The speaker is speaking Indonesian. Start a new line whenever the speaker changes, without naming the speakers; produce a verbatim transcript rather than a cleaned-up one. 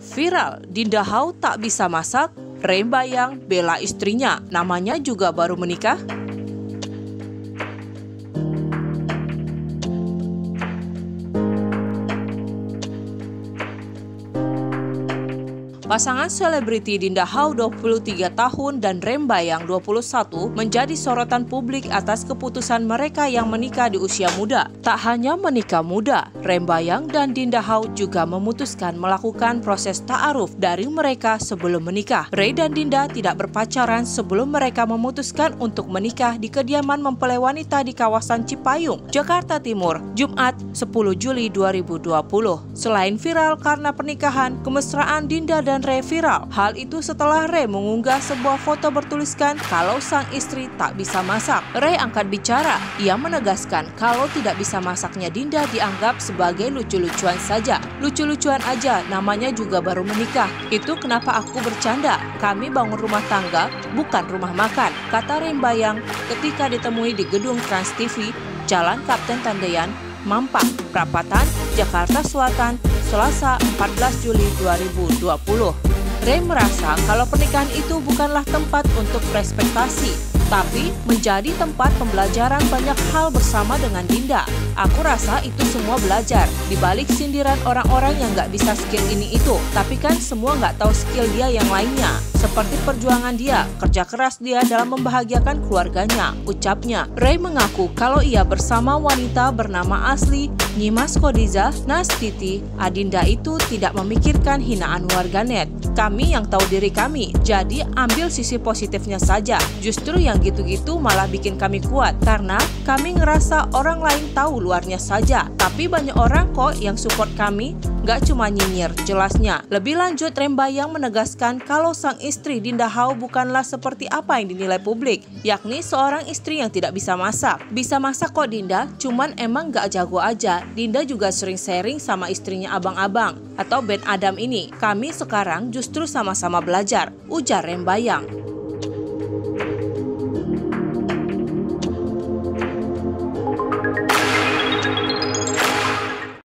Viral, Dinda Hau tak bisa masak, Rembayang bela istrinya, namanya juga baru menikah. Pasangan selebriti Dinda Hau dua puluh tiga tahun dan Rembayang dua puluh satu menjadi sorotan publik atas keputusan mereka yang menikah di usia muda. Tak hanya menikah muda, Rembayang dan Dinda Hau juga memutuskan melakukan proses ta'aruf dari mereka sebelum menikah. Rey dan Dinda tidak berpacaran sebelum mereka memutuskan untuk menikah di kediaman mempelai wanita di kawasan Cipayung, Jakarta Timur, Jumat sepuluh Juli dua ribu dua puluh. Selain viral karena pernikahan, kemesraan Dinda dan Rey viral. Hal itu setelah Rey mengunggah sebuah foto bertuliskan kalau sang istri tak bisa masak. Rey angkat bicara. Ia menegaskan kalau tidak bisa masaknya Dinda dianggap sebagai lucu-lucuan saja. Lucu-lucuan aja, namanya juga baru menikah. Itu kenapa aku bercanda. Kami bangun rumah tangga, bukan rumah makan, kata Rembayang ketika ditemui di gedung Trans T V, Jalan Kapten Tendean, Mampang, Prapatan, Jakarta Selatan, Selasa empat belas Juli dua ribu dua puluh. Rey merasa kalau pernikahan itu bukanlah tempat untuk berspektasi, tapi menjadi tempat pembelajaran banyak hal bersama dengan Dinda. Aku rasa itu semua belajar, dibalik sindiran orang-orang yang nggak bisa skill ini itu. Tapi kan semua nggak tahu skill dia yang lainnya. Seperti perjuangan dia, kerja keras dia dalam membahagiakan keluarganya, ucapnya. Rey mengaku kalau ia bersama wanita bernama asli Nyimas Khodiza Nastiti Adinda itu tidak memikirkan hinaan warganet. Kami yang tahu diri kami, jadi ambil sisi positifnya saja. Justru yang gitu-gitu malah bikin kami kuat, karena kami ngerasa orang lain tahu luarnya saja. Tapi banyak orang kok yang support kami, gak cuma nyinyir, jelasnya. Lebih lanjut, Rembayang menegaskan kalau sang istri Dinda Hau bukanlah seperti apa yang dinilai publik, yakni seorang istri yang tidak bisa masak. Bisa masak kok Dinda, cuman emang gak jago aja. Dinda juga sering sharing sama istrinya abang-abang atau Ben Adam ini. Kami sekarang justru sama-sama belajar, ujar Rembayang.